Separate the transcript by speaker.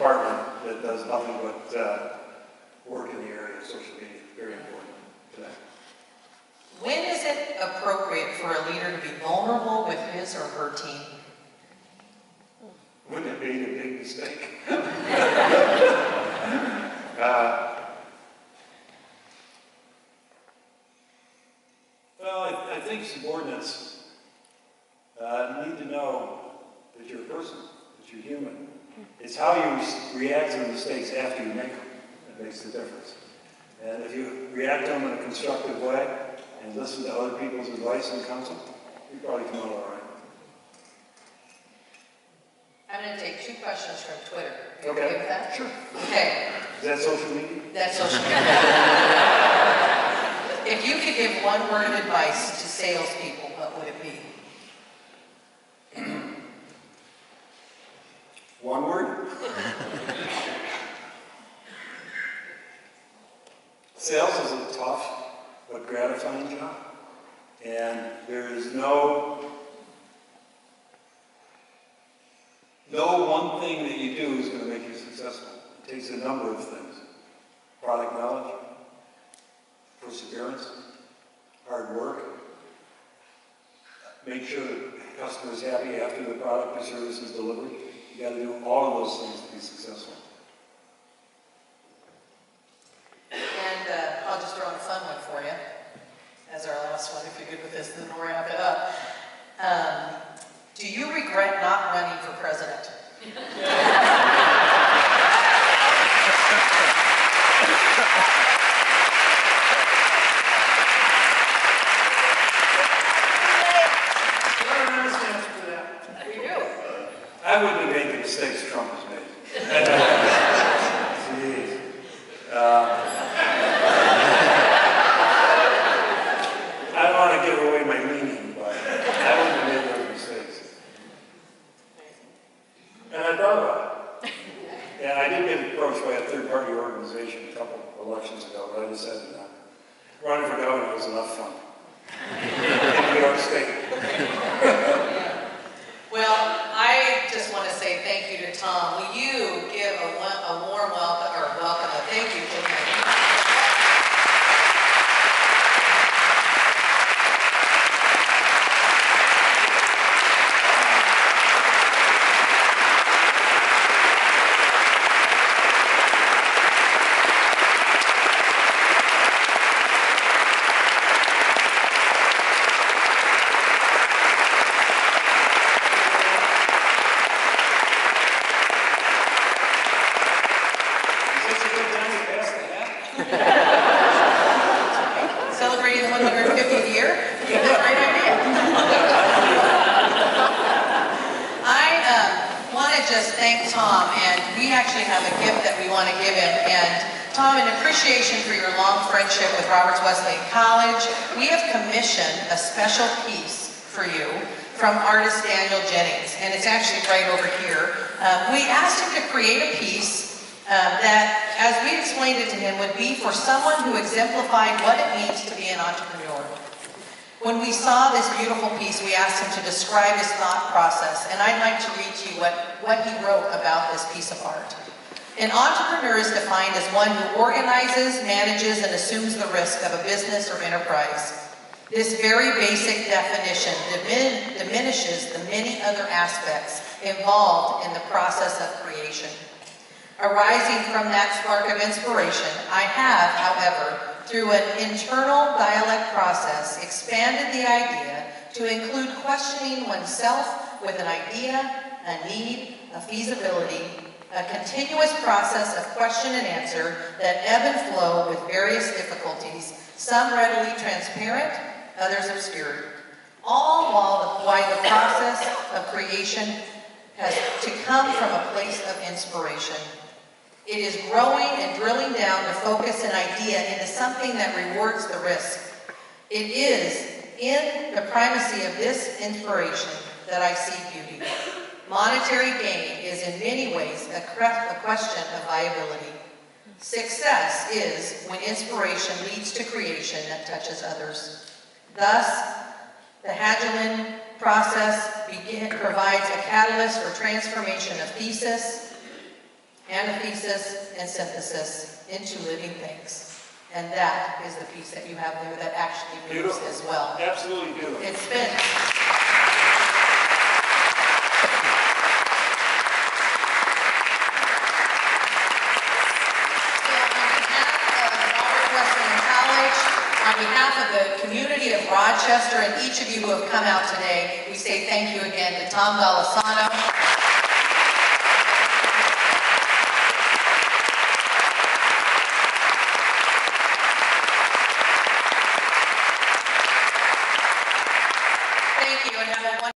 Speaker 1: department that does nothing but work in the area of social media. Very important today.
Speaker 2: When is it appropriate for a leader to be vulnerable with his or her team?
Speaker 1: Wouldn't it be a big mistake? Well, I think subordinates need to know that you're a person, that you're human. It's how you react to mistakes after you make them that makes the difference. And if you react to them in a constructive way and listen to other people's advice and counsel, you probably come out all right.
Speaker 2: I'm going to take 2 questions from Twitter. Are you
Speaker 1: Okay.
Speaker 2: okay with that?
Speaker 1: Sure.
Speaker 2: Okay.
Speaker 1: Is that social media?
Speaker 2: That's social media. If you could give one word of advice to salespeople, what would it be?
Speaker 1: One word? Sales is a tough but gratifying job. And there is no one thing that you do is going to make you successful. It takes a number of things. Product knowledge, perseverance, hard work, make sure the customer is happy after the product or service is delivered. You got to do all of those things to be successful.
Speaker 2: And I'll just throw in a fun one for you as our last one. If you're good with this, then we'll wrap it up. Do you regret not running for president?
Speaker 1: I wouldn't have made the mistakes Trump has made. Jeez. I don't want to give away my leaning, but I wouldn't have made those mistakes. And I thought about it. And I did get approached by a third-party organization a couple of elections ago, but I decided not. Running for governor was enough fun. In New York State.
Speaker 2: Well, I just want to say thank you to Tom. Will you give a warm welcome, a thank you to him? Celebrating the 150th year? Great idea. I want to just thank Tom, and we actually have a gift that we want to give him. And Tom, in appreciation for your long friendship with Roberts Wesleyan College, we have commissioned a special piece for you from artist Daniel Jennings, and it's actually right over here. We asked him to create a piece that, as we explained it to him, would be for someone who exemplified what it means to be an entrepreneur. When we saw this beautiful piece, we asked him to describe his thought process, and I'd like to read to you what he wrote about this piece of art. An entrepreneur is defined as one who organizes, manages, and assumes the risk of a business or enterprise. This very basic definition diminishes the many other aspects involved in the process of creation. Arising from that spark of inspiration, I have, however, through an internal dialect process, expanded the idea to include questioning oneself with an idea, a need, a feasibility, a continuous process of question and answer that ebb and flow with various difficulties, some readily transparent, others obscure, all while the process of creation has to come from a place of inspiration. It is growing and drilling down to focus an idea into something that rewards the risk. It is in the primacy of this inspiration that I see beauty. Monetary gain is in many ways a question of viability. Success is when inspiration leads to creation that touches others. Thus, the Hagelin process provides a catalyst for transformation of thesis, anathesis and synthesis into living things. And that is the piece that you have there that actually moves
Speaker 1: Beautiful.
Speaker 2: as well.
Speaker 1: Absolutely beautiful.
Speaker 2: It's been. On behalf of the community of Rochester and each of you who have come out today, we say thank you again to Tom Golisano.